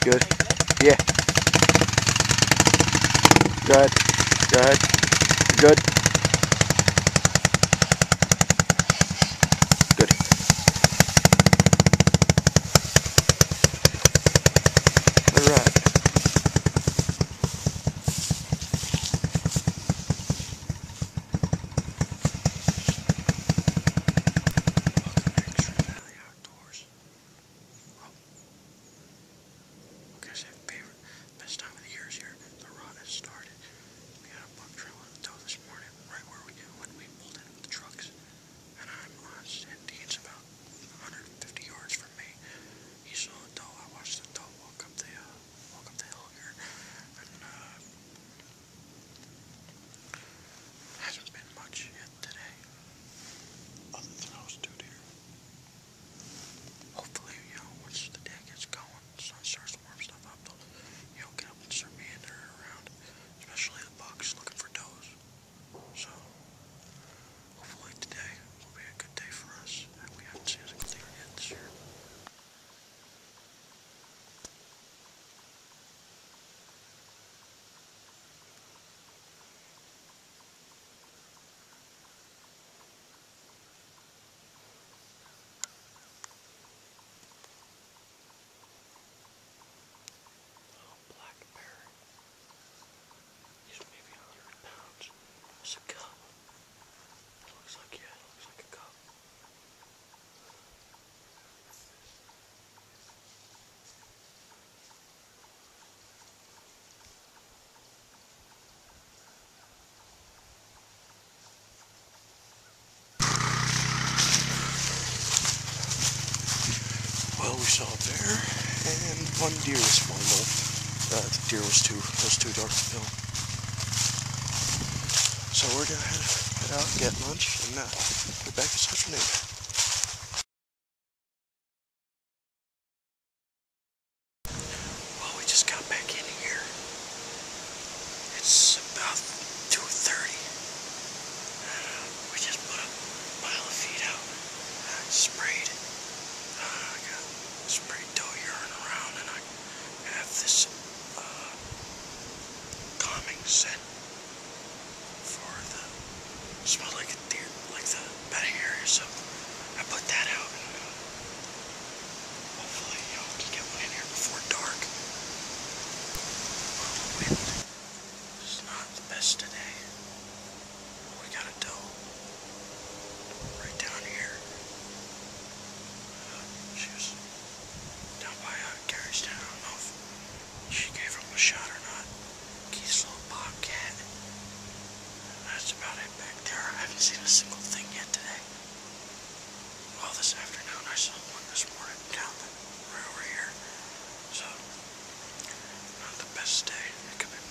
Good. Yeah. Go ahead. Go ahead. Good. Good. All right. Best time of the year is here. The rut has started. We got a buck trail on the toe this morning, right where when we pulled in with the trucks. And I'm on Sandine's about 150 yards from me. He saw a doe. I watched the doe walk up the hill here, and hasn't been much yet today, other than those two deer. Hopefully, once the day gets going, the sun starts to warm stuff up, they'll, get up and start meandering around, especially the bucks looking for does. So, hopefully today will be a good day for us. We haven't seen a single deer yet this year. Black bear. He's maybe 100 pounds. It's a cub. It looks like a cub. Well, we saw a bear and one deer this morning, though. The deer was too dark to film. So we're gonna head out, get lunch, and get back this afternoon. Well, we just got back in here. It's about 2:30. We just put a pile of feed out. Sprayed. I got sprayed doe urine around, and I have this calming scent for the smell like a deer, like the bedding area. So I put that out, and hopefully, we can get one in here before dark. Well, the wind is not the best today. We got a doe right down here. She was down by Gary's town. I don't know if she gave him a shot or not. Keith's little bobcat. That's about it back there. I haven't seen a single thing yet today. Well, this afternoon I saw one this morning down right over here. So, not the best day. It could be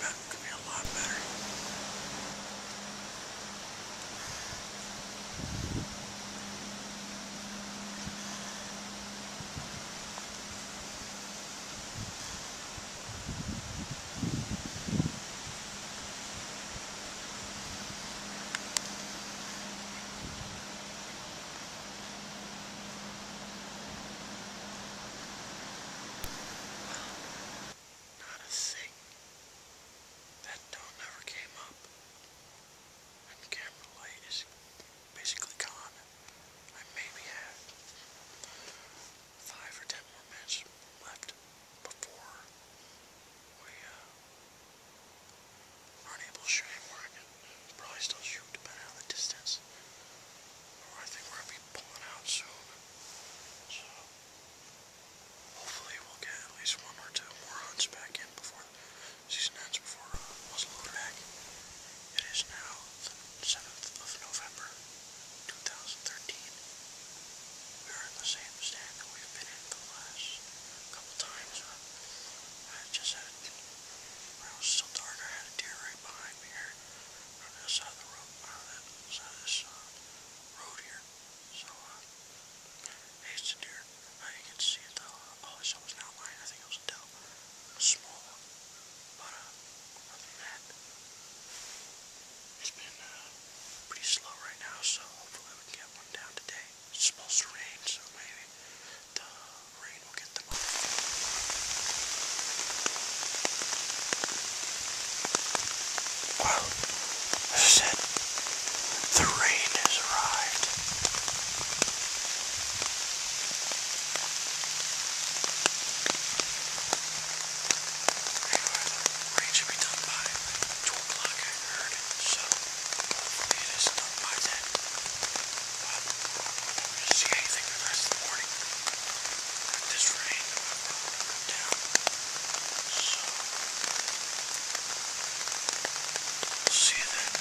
Well, as I said, the rain has arrived. Anyway, the rain should be done by 2 o'clock, I heard. So, hopefully it is done by then. But, I don't see anything for the rest of the morning. This rain will come down. So, we'll see you then.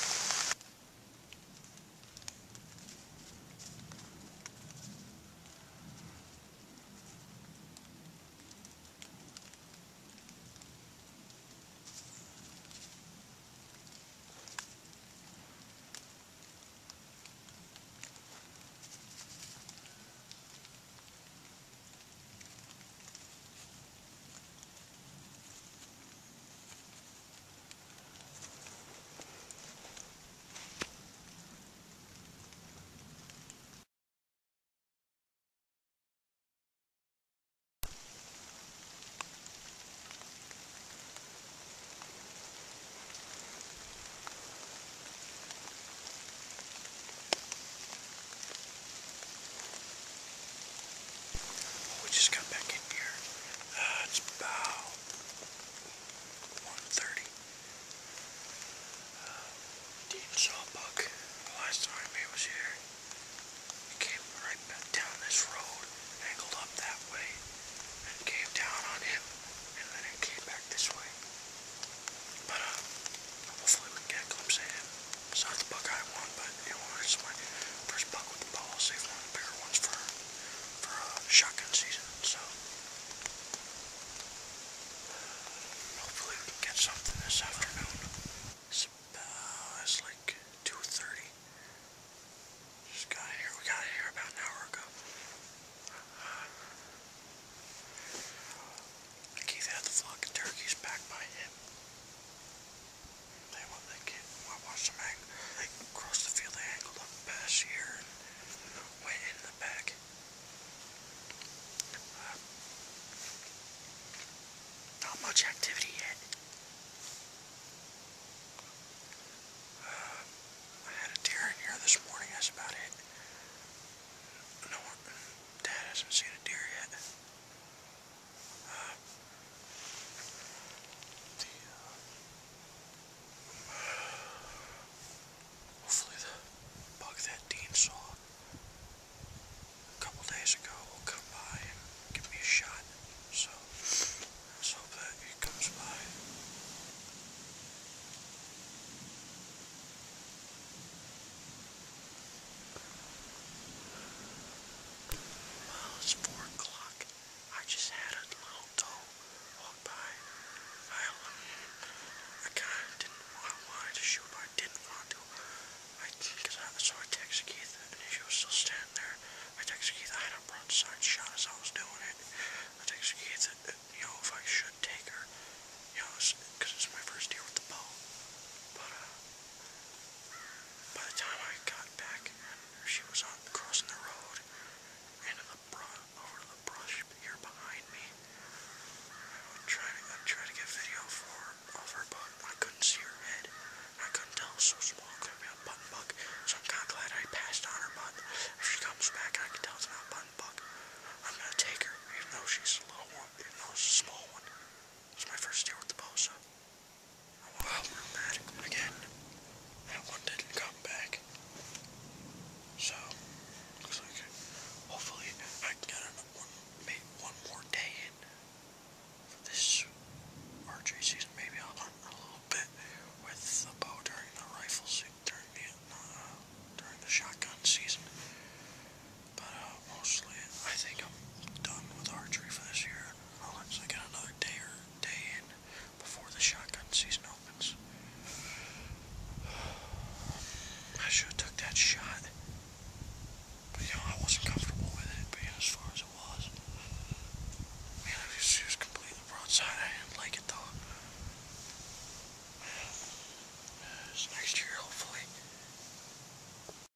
We just got back in here. It's about 1:30. Dean saw a buck the last time he was here. He came right back down this road, angled up that way, and came down on him, and then it came back this way. But hopefully we can get a glimpse of him. It's not the buck I want, but you know, it's my first buck with the bow. I'll save one of the bigger ones for shotgun season. So hopefully we can get something this afternoon. It's like 2:30. Just got here. We got here about an hour ago. Keith had the flock of turkeys back by him. I watched them across the field. They angled up past here and went in the back. Not much activity yet. I had a deer in here this morning. That's about it. No one. Dad hasn't seen a deer yet. Hopefully the buck that Dean saw a couple days ago will come by and give me a shot. So let's hope that he comes by. Well, it's 4 o'clock. I just had a little doe walk by. I kind of didn't want to shoot, but I didn't want to. So I texted Keith, and she was still standing there. I texted Keith. I had a broadside shot as I was doing it. I texted Keith that, if I should take her, because it's my first deer with the bow. But by the time I got back, she was crossing the road into over to the brush here behind me. I tried to get video of her, but I couldn't see her head. I couldn't tell. It was so small. It couldn't be a button buck. So I'm kind of glad I passed on her. But if she comes back and I can tell it's not a button buck, I'm gonna take her, even though she's a little one, even though it's a small one. It's my first deer with the bow, so well, real mad again. That one didn't come back. So looks like hopefully I can get maybe one more day in for this archery season. Maybe I'll hunt a little bit with the bow during the rifle season, during the shotgun season. But mostly, I think I'm done with archery for this year. Unless I get another day in before the shotgun season opens. I should have took that shot.